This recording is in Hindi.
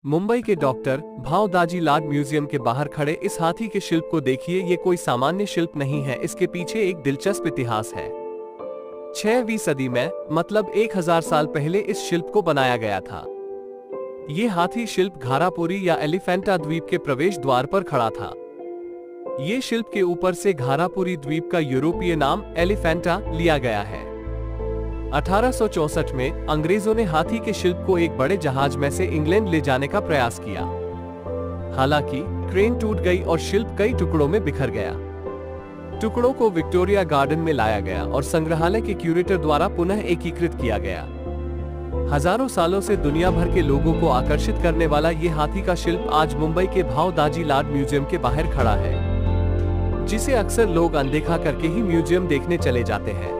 मुंबई के डॉक्टर भावदाजी लाड म्यूजियम के बाहर खड़े इस हाथी के शिल्प को देखिए। ये कोई सामान्य शिल्प नहीं है, इसके पीछे एक दिलचस्प इतिहास है। 6वीं सदी में, मतलब 1000 साल पहले इस शिल्प को बनाया गया था। ये हाथी शिल्प घारापुरी या एलिफेंटा द्वीप के प्रवेश द्वार पर खड़ा था। ये शिल्प के ऊपर से घारापुरी द्वीप का यूरोपीय नाम एलिफेंटा लिया गया है। 1864 में अंग्रेजों ने हाथी के शिल्प को एक बड़े जहाज में से इंग्लैंड ले जाने का प्रयास किया। हालांकि क्रेन टूट गई और शिल्प कई टुकड़ों में बिखर गया। टुकड़ों को विक्टोरिया गार्डन में लाया गया और संग्रहालय के क्यूरेटर द्वारा पुनः एकीकृत किया गया। हजारों सालों से दुनिया भर के लोगों को आकर्षित करने वाला ये हाथी का शिल्प आज मुंबई के भावदाजी लाड म्यूजियम के बाहर खड़ा है, जिसे अक्सर लोग अनदेखा करके ही म्यूजियम देखने चले जाते हैं।